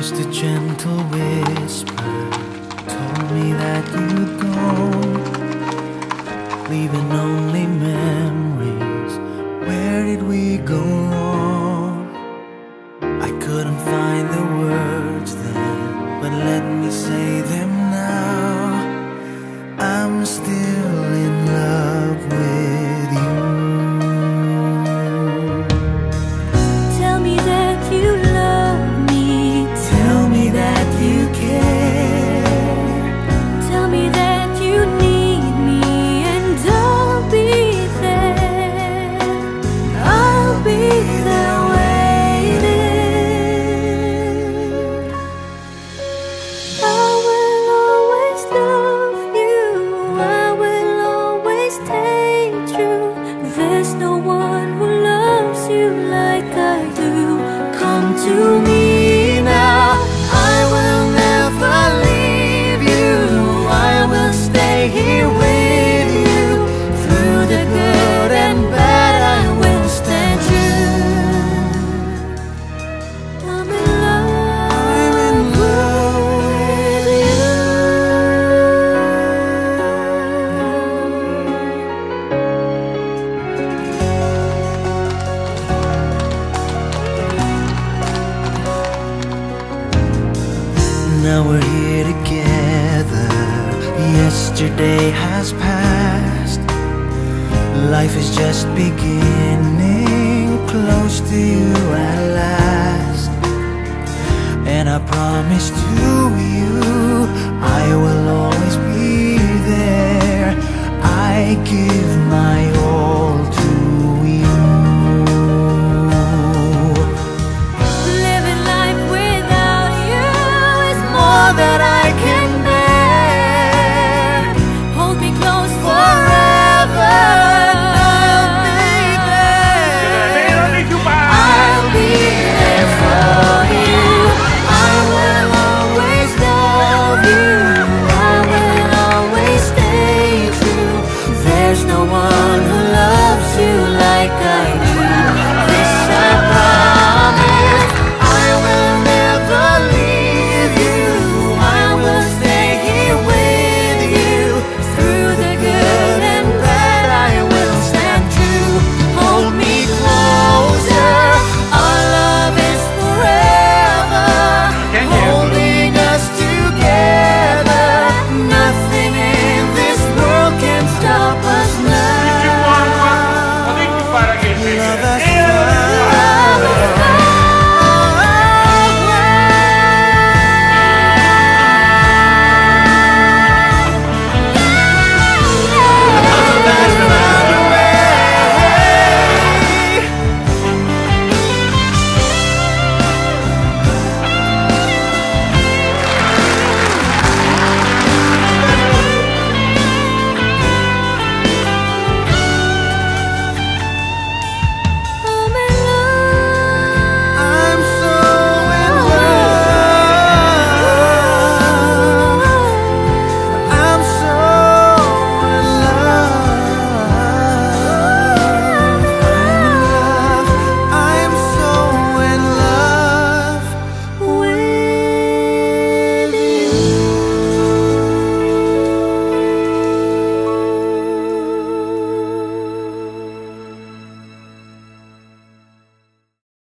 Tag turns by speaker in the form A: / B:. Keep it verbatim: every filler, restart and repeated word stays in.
A: Just a gentle whisper told me that you'd gone, leaving only memories. Where did we go wrong? I couldn't find the words then, but let me say them now. I'm still in love with you.
B: Tell me that you love me.
A: Tell me that you care.
B: Tell me that you need me, and I'll be there. I'll be there waiting. I will always love you. I will always stay true. There's no one who loves you like I do. Come to me now. I will never leave you. I will stay here with you. Through the good and bad, I will stand true. I'm in love.
A: I'm in love with you. Now we're here together. Yesterday has passed. Life is just beginning, close to you at last. And I promise to you, I will always be there. I give my all.